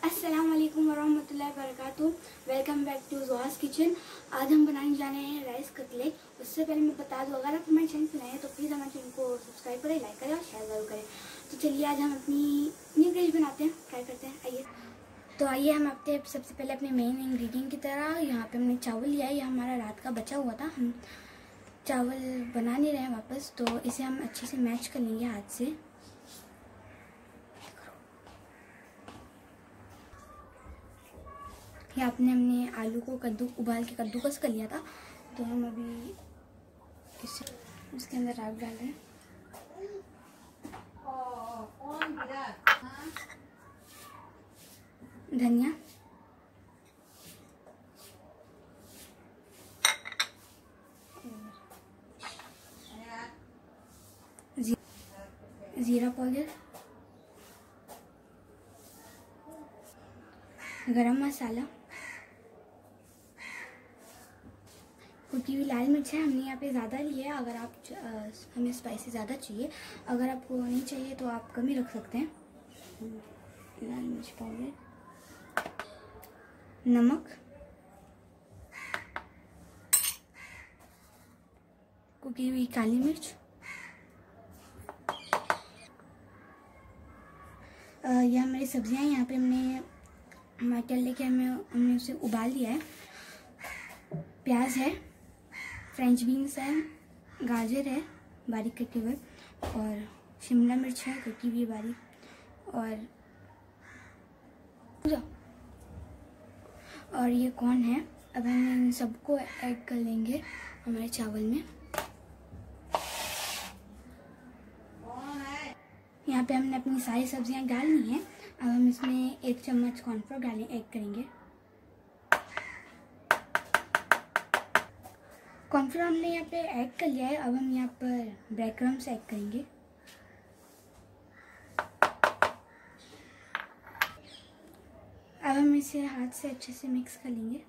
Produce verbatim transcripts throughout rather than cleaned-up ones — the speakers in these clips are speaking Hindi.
अस्सलाम वालेकुम वरहमतुल्लाहि वबरकातुहू। Welcome back to Zuha's kitchen. आज हम बनाने जा रहे हैं राइस कटलेट। उससे पहले मैं बता दूं, अगर आप हमारे चैनल पर नए हैं तो प्लीज़ हमारे चैनल को सब्सक्राइब करें, लाइक करें और शेयर जरूर करें। तो चलिए आज हम अपनी न्यू डिश बनाते हैं, ट्राई करते हैं। आइए तो आइए हम अपने सबसे पहले अपने मेन इंग्रेडिएंट की तरह यहाँ पे हमने चावल लिया है। ये हमारा रात का बचा हुआ था, हम चावल बना नहीं रहे हैं वापस, तो इसे हम अच्छे से मैच कर लेंगे हाथ से। ये आपने हमने आलू को कद्दू उबाल के कद्दूकस कर लिया था, तो हम अभी इसे उसके अंदर राख डाल रहे हैं। धनिया, जी, जीरा पाउडर, गरम मसाला, कुटी हुई लाल मिर्च है। हमने यहाँ पे ज़्यादा ली है। अगर आप आ, हमें स्पाइसी ज़्यादा चाहिए, अगर आपको नहीं चाहिए तो आप कम ही रख सकते हैं। लाल मिर्च पाउडर, नमक, कुटी हुई काली मिर्च, यह हमारी सब्जियां यहाँ पे हमने मटर लेके हमें हमने उसे उबाल दिया है। प्याज है, फ्रेंच बीन्स है, गाजर है बारीक कटी हुई, और शिमला मिर्च है कटी हुई बारीक, और और ये कॉर्न है। अब हम इन सबको ऐड कर लेंगे हमारे चावल में। यहाँ पे हमने अपनी सारी सब्जियां डाल ली हैं। अब हम इसमें एक चम्मच कॉर्नफ्लोर डालें ऐड करेंगे। कॉर्नफ्लोर हमने यहाँ पे ऐड कर लिया है। अब हम यहाँ पर ब्रेड क्रम्स ऐड करेंगे। अब हम इसे हाथ से अच्छे से मिक्स कर लेंगे।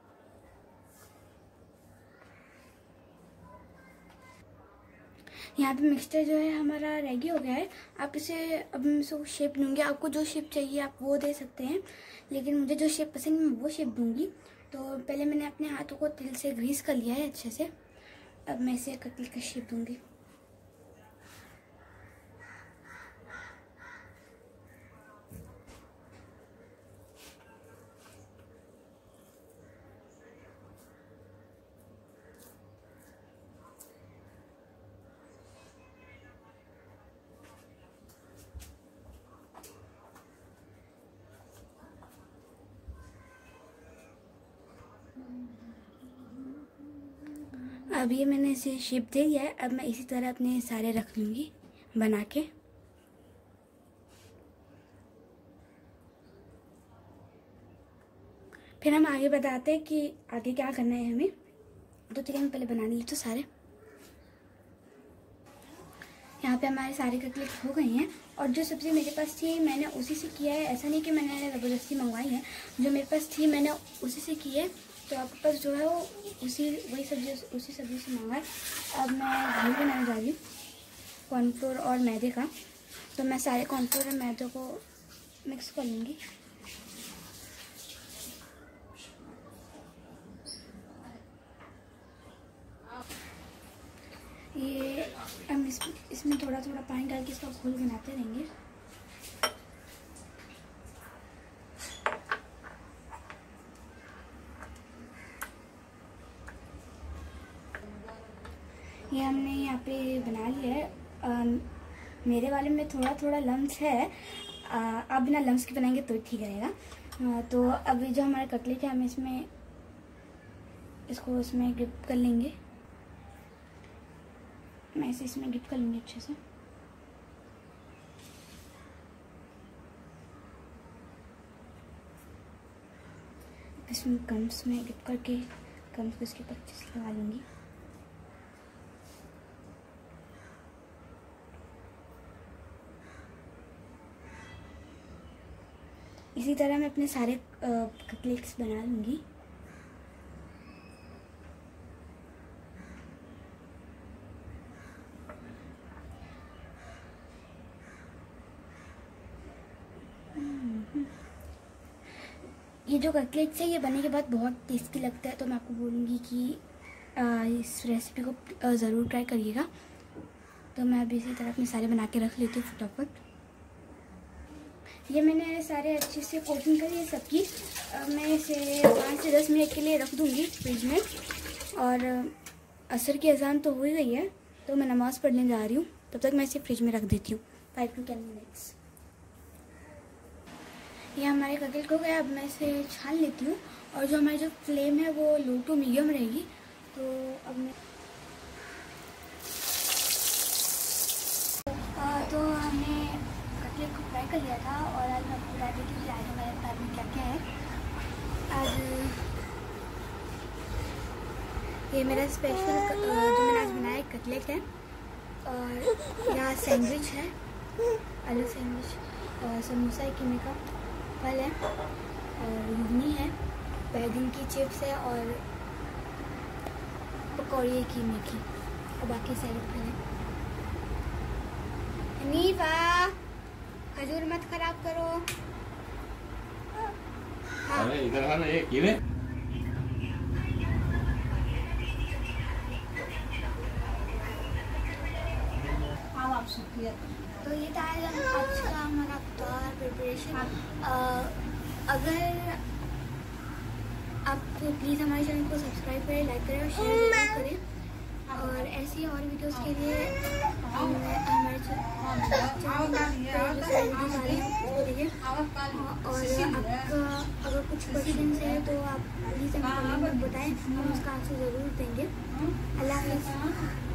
यहाँ पे मिक्सचर जो है हमारा रेडी हो गया है। आप इसे अब मैं इसको शेप दूंगी। आपको जो शेप चाहिए आप वो दे सकते हैं, लेकिन मुझे जो शेप पसंद है मैं वो शेप दूंगी। तो पहले मैंने अपने हाथों को तिल से ग्रीस कर लिया है अच्छे से। अब मैं इसे कटलेट का शेप दूंगी। अब ये मैंने इसे शेप दे दिया है। अब मैं इसी तरह अपने सारे रख लूँगी बना के। फिर हम आगे बताते हैं कि आगे क्या करना है हमें। तो चलिए हम पहले बना लिए तो सारे। यहाँ पे हमारे सारे कटलेट हो गए हैं, और जो सब्ज़ी मेरे पास थी मैंने उसी से किया है। ऐसा नहीं कि मैंने ज़बरदस्ती मंगवाई है, जो मेरे पास थी मैंने उसी से की है। तो आपके पास जो है वो उसी वही सब्जी उसी सब्ज़ी से मंगवाए। अब मैं घी बनाने जा रही हूँ कॉर्नफ्लोर और मैदे का। तो मैं सारे कॉर्नफ्लोर और मैदे को मिक्स कर लूँगी। ये हम इस, इसमें थोड़ा थोड़ा पानी डाल के इसका घोल बनाते रहेंगे। ये हमने यहाँ पे बना लिया है। आ, मेरे वाले में थोड़ा थोड़ा लम्स है। आ, आप बिना लम्स के बनाएंगे तो ठीक रहेगा। आ, तो अब जो हमारा कटलेट है हम इसमें इसको इसमें डिप कर लेंगे। मैं इसे इसमें डिप कर लूँगी अच्छे से। इसमें कम्स में डिप करके कम्स को इसके ऊपर अच्छे से लगा लूँगी। इसी तरह मैं अपने सारे कटलेट्स बना लूँगी। ये जो कटलेट्स है ये बनने के बाद बहुत टेस्टी लगता है, तो मैं आपको बोलूँगी कि आ, इस रेसिपी को ज़रूर ट्राई करिएगा। तो मैं अभी इसी तरह अपने सारे बना के रख लेती हूँ फटाफट। ये मैंने सारे अच्छे से कोटिंग करी है सबकी। मैं इसे पाँच से दस मिनट के लिए रख दूँगी फ्रिज में। और असर की अजान तो हो ही गई है, तो मैं नमाज़ पढ़ने जा रही हूँ, तब तक मैं इसे फ्रिज में रख देती हूँ फाइव टू टेन मिनट्स। ये हमारे कटलेट हो गया। अब मैं इसे छान लेती हूँ, और जो हमारी जो फ्लेम है वो लो टू मीडियम रहेगी। तो अब मैं आ, तो हमने कटलेट को फ्राई कर लिया था, और आज मैं आपको बता देती हूँ कि आज हमारे घर में क्या क्या है। आज ये मेरा स्पेशल जो मैंने आज बनाया कटलेट है, और यहाँ सैंडविच है, आलू सैंडविच, और समोसा है, कीमे का फल है, और घुगनी है, बैगन की चिप्स है, और पकौड़ी है कीमे की, और बाकी सैलेड फल है। नीफा, खजूर मत खराब करो। हाँ। अरे इधर आना, ये कीमे। तो ये था आज का हमारा इफ्तार प्रिपरेशन। अगर आप प्लीज़ हमारे चैनल को सब्सक्राइब करें, लाइक करें और शेयर करें, और ऐसी और वीडियोस के लिए हमारे चैनल को देखिए। और आपका अगर कुछ क्वेश्चन है तो आप प्लीज़ हमें कमेंट में बताएं, हम उसका आंसर ज़रूर देंगे। अल्लाह हाफ़िज़।